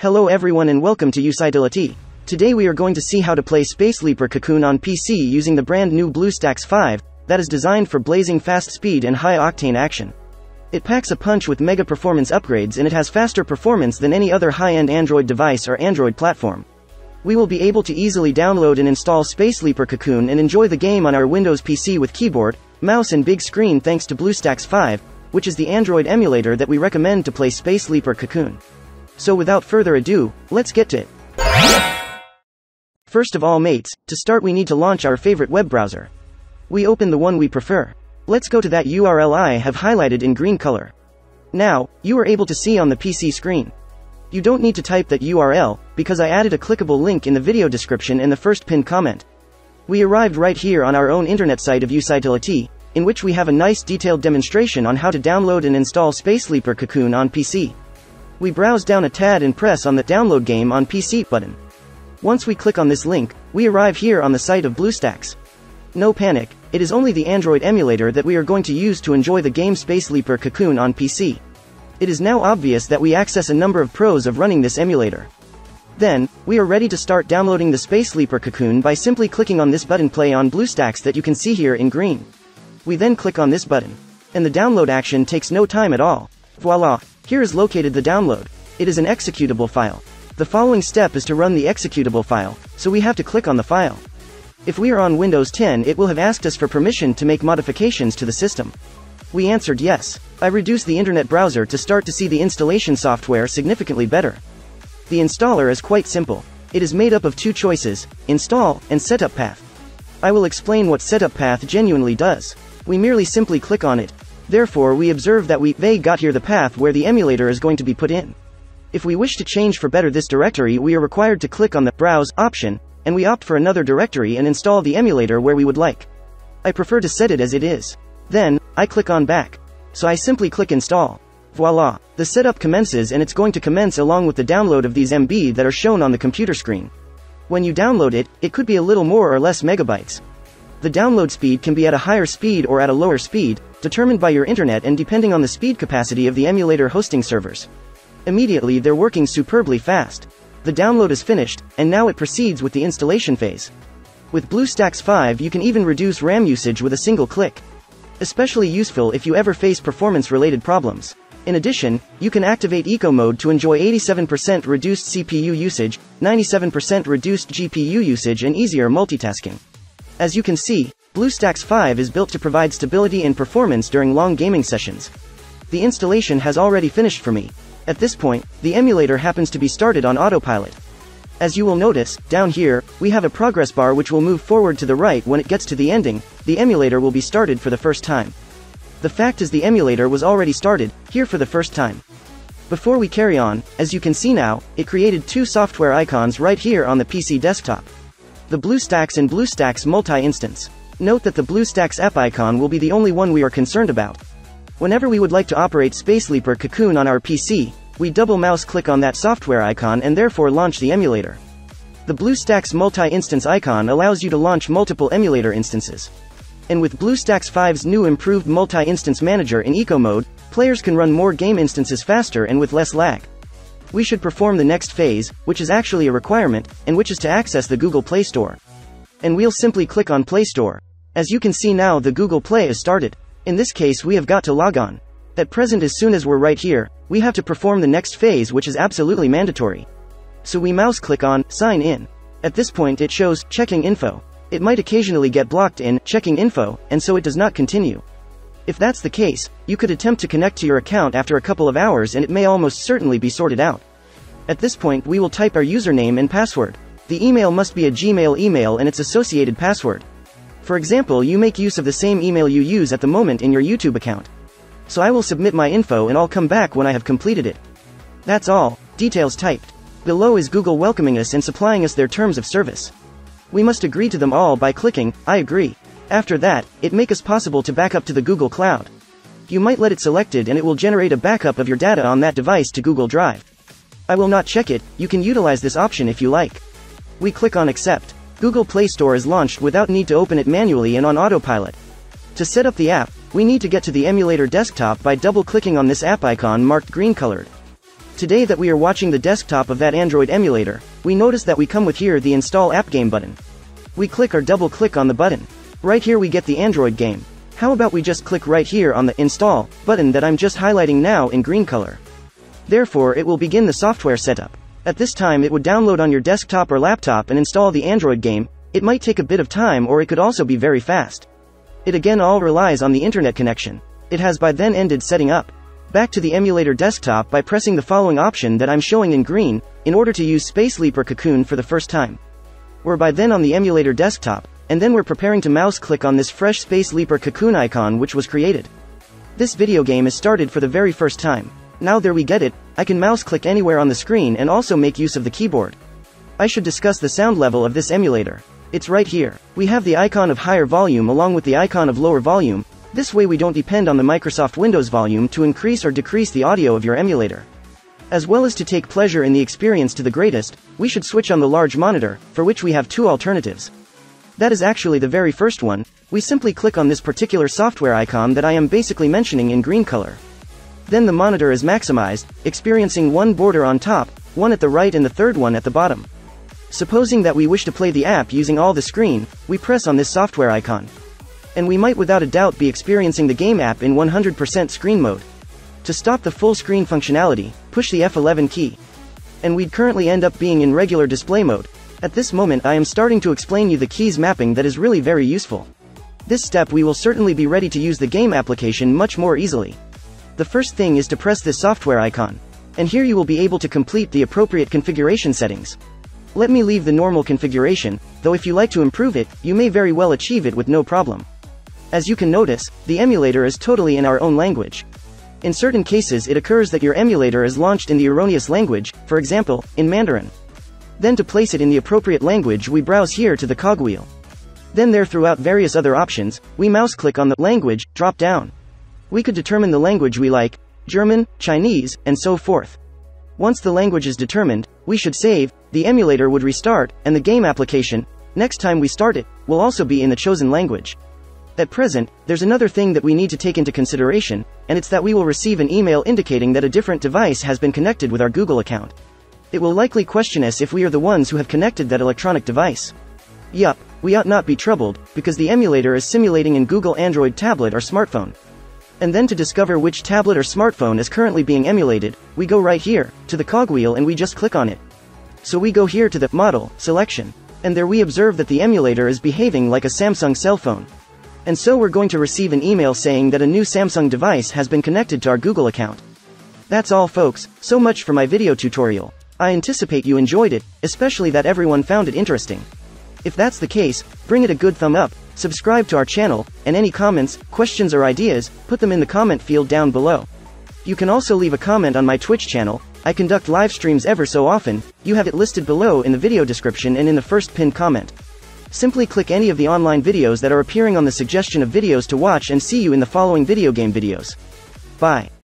Hello everyone and welcome to Usitility. Today we are going to see how to play Space Leaper Cocoon on PC using the brand new BlueStacks 5, that is designed for blazing fast speed and high-octane action. It packs a punch with mega performance upgrades and it has faster performance than any other high-end Android device or Android platform. We will be able to easily download and install Space Leaper Cocoon and enjoy the game on our Windows PC with keyboard, mouse and big screen thanks to BlueStacks 5, which is the Android emulator that we recommend to play Space Leaper Cocoon. So without further ado, let's get to it. First of all mates, to start we need to launch our favorite web browser. We open the one we prefer. Let's go to that URL I have highlighted in green color. Now, you are able to see on the PC screen. You don't need to type that URL, because I added a clickable link in the video description and the first pinned comment. We arrived right here on our own internet site of Usitility, in which we have a nice detailed demonstration on how to download and install Space Leaper Cocoon on PC. We browse down a tad and press on the Download Game on PC button. Once we click on this link, we arrive here on the site of BlueStacks. No panic, it is only the Android emulator that we are going to use to enjoy the game Space Leaper Cocoon on PC. It is now obvious that we access a number of pros of running this emulator. Then, we are ready to start downloading the Space Leaper Cocoon by simply clicking on this button Play on BlueStacks that you can see here in green. We then click on this button. And the download action takes no time at all. Voila! Here is located the download. It is an executable file. The following step is to run the executable file, so we have to click on the file. If we are on Windows 10 it will have asked us for permission to make modifications to the system. We answered yes. I reduced the internet browser to start to see the installation software significantly better. The installer is quite simple. It is made up of two choices, install and setup path. I will explain what setup path genuinely does. We merely simply click on it. Therefore we observe that they got here the path where the emulator is going to be put in. If we wish to change for better this directory we are required to click on the Browse option, and we opt for another directory and install the emulator where we would like. I prefer to set it as it is. Then, I click on Back. So I simply click Install. Voila! The setup commences and it's going to commence along with the download of these MB that are shown on the computer screen. When you download it, it could be a little more or less megabytes. The download speed can be at a higher speed or at a lower speed, determined by your internet and depending on the speed capacity of the emulator hosting servers. Immediately they're working superbly fast. The download is finished, and now it proceeds with the installation phase. With BlueStacks 5 you can even reduce RAM usage with a single click. Especially useful if you ever face performance-related problems. In addition, you can activate Eco Mode to enjoy 87% reduced CPU usage, 97% reduced GPU usage and easier multitasking. As you can see, BlueStacks 5 is built to provide stability and performance during long gaming sessions. The installation has already finished for me. At this point, the emulator happens to be started on autopilot. As you will notice, down here, we have a progress bar which will move forward to the right when it gets to the ending, the emulator will be started for the first time. The fact is the emulator was already started, here for the first time. Before we carry on, as you can see now, it created two software icons right here on the PC desktop. The BlueStacks and BlueStacks multi-instance. Note that the BlueStacks app icon will be the only one we are concerned about. Whenever we would like to operate Space Leaper Cocoon on our PC, we double mouse click on that software icon and therefore launch the emulator. The BlueStacks multi-instance icon allows you to launch multiple emulator instances. And with BlueStacks 5's new improved multi-instance manager in Eco Mode, players can run more game instances faster and with less lag. We should perform the next phase, which is actually a requirement, and which is to access the Google Play Store. And we'll simply click on Play Store. As you can see now the Google Play is started. In this case we have got to log on. At present as soon as we're right here, we have to perform the next phase which is absolutely mandatory. So we mouse click on Sign In. At this point it shows Checking Info. It might occasionally get blocked in Checking Info, and so it does not continue. If that's the case, you could attempt to connect to your account after a couple of hours and it may almost certainly be sorted out. At this point we will type our username and password. The email must be a Gmail email and its associated password. For example, you make use of the same email you use at the moment in your YouTube account. So I will submit my info and I'll come back when I have completed it. That's all, details typed. Below is Google welcoming us and supplying us their terms of service. We must agree to them all by clicking, I agree. After that, it makes us possible to back up to the Google Cloud. You might let it selected and it will generate a backup of your data on that device to Google Drive. I will not check it, you can utilize this option if you like. We click on Accept. Google Play Store is launched without need to open it manually and on autopilot. To set up the app, we need to get to the emulator desktop by double-clicking on this app icon marked green-colored. Today that we are watching the desktop of that Android emulator, we notice that we come with here the Install App Game button. We click or double click on the button. Right here we get the Android game. How about we just click right here on the Install button that I'm just highlighting now in green color. Therefore it will begin the software setup. At this time it would download on your desktop or laptop and install the Android game. It might take a bit of time or it could also be very fast. It again all relies on the internet connection. It has by then ended setting up. Back to the emulator desktop by pressing the following option that I'm showing in green, in order to use Space Leaper Cocoon for the first time. We're by then on the emulator desktop, and then we're preparing to mouse click on this fresh Space Leaper Cocoon icon which was created. This video game is started for the very first time. Now there we get it, I can mouse click anywhere on the screen and also make use of the keyboard. I should discuss the sound level of this emulator. It's right here. We have the icon of higher volume along with the icon of lower volume. This way we don't depend on the Microsoft Windows volume to increase or decrease the audio of your emulator. As well as to take pleasure in the experience to the greatest, we should switch on the large monitor, for which we have two alternatives. That is actually the very first one. We simply click on this particular software icon that I am basically mentioning in green color. Then the monitor is maximized, experiencing one border on top, one at the right and the third one at the bottom. Supposing that we wish to play the app using all the screen, we press on this software icon. And we might without a doubt be experiencing the game app in 100% screen mode. To stop the full screen functionality, push the F11 key. And we'd currently end up being in regular display mode. At this moment I am starting to explain you the keys mapping that is really very useful. This step we will certainly be ready to use the game application much more easily. The first thing is to press this software icon. And here you will be able to complete the appropriate configuration settings. Let me leave the normal configuration, though if you like to improve it, you may very well achieve it with no problem. As you can notice, the emulator is totally in our own language. In certain cases it occurs that your emulator is launched in the erroneous language, for example, in Mandarin. Then to place it in the appropriate language we browse here to the cogwheel. Then there throughout various other options, we mouse click on the language drop down. We could determine the language we like, German, Chinese, and so forth. Once the language is determined, we should save, the emulator would restart, and the game application, next time we start it, will also be in the chosen language. At present, there's another thing that we need to take into consideration, and it's that we will receive an email indicating that a different device has been connected with our Google account. It will likely question us if we are the ones who have connected that electronic device. Yup, we ought not be troubled, because the emulator is simulating in Google Android tablet or smartphone. And then to discover which tablet or smartphone is currently being emulated, we go right here, to the cogwheel and we just click on it. So we go here to the model selection, and there we observe that the emulator is behaving like a Samsung cell phone. And so we're going to receive an email saying that a new Samsung device has been connected to our Google account. That's all folks, so much for my video tutorial. I anticipate you enjoyed it, especially that everyone found it interesting. If that's the case, bring it a good thumb up, subscribe to our channel, and any comments, questions or ideas, put them in the comment field down below. You can also leave a comment on my Twitch channel. I conduct live streams ever so often. You have it listed below in the video description and in the first pinned comment. Simply click any of the online videos that are appearing on the suggestion of videos to watch and see you in the following video game videos. Bye.